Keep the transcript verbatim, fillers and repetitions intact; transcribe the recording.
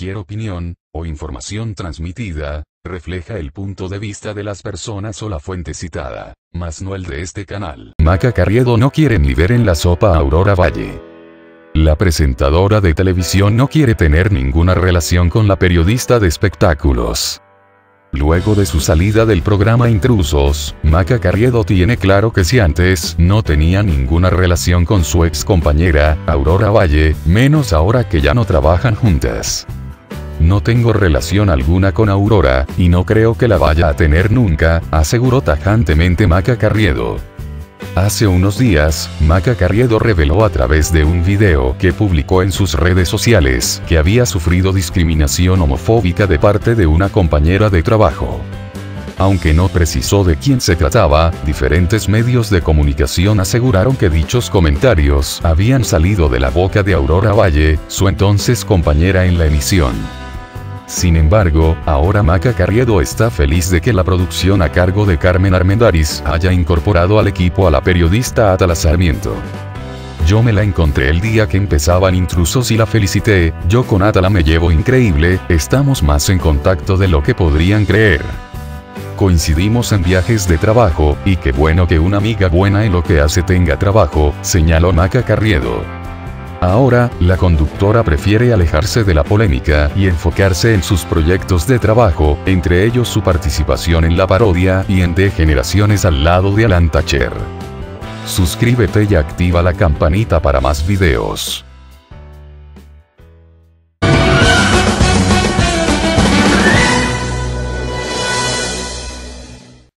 cualquier opinión, o información transmitida, refleja el punto de vista de las personas o la fuente citada, mas no el de este canal. Maca Carriedo no quiere ni ver en la sopa a Aurora Valle. La presentadora de televisión no quiere tener ninguna relación con la periodista de espectáculos. Luego de su salida del programa Intrusos, Maca Carriedo tiene claro que si antes no tenía ninguna relación con su ex compañera, Aurora Valle, menos ahora que ya no trabajan juntas. No tengo relación alguna con Aurora, y no creo que la vaya a tener nunca, aseguró tajantemente Maca Carriedo. Hace unos días, Maca Carriedo reveló a través de un video que publicó en sus redes sociales que había sufrido discriminación homofóbica de parte de una compañera de trabajo. Aunque no precisó de quién se trataba, diferentes medios de comunicación aseguraron que dichos comentarios habían salido de la boca de Aurora Valle, su entonces compañera en la emisión. Sin embargo, ahora Maca Carriedo está feliz de que la producción a cargo de Carmen Armendáriz haya incorporado al equipo a la periodista Atala Sarmiento. Yo me la encontré el día que empezaban Intrusos y la felicité. Yo con Atala me llevo increíble, estamos más en contacto de lo que podrían creer. Coincidimos en viajes de trabajo, y qué bueno que una amiga buena en lo que hace tenga trabajo, señaló Maca Carriedo. Ahora, la conductora prefiere alejarse de la polémica y enfocarse en sus proyectos de trabajo, entre ellos su participación en la parodia y en De Generaciones al lado de Alan Thatcher. Suscríbete y activa la campanita para más videos.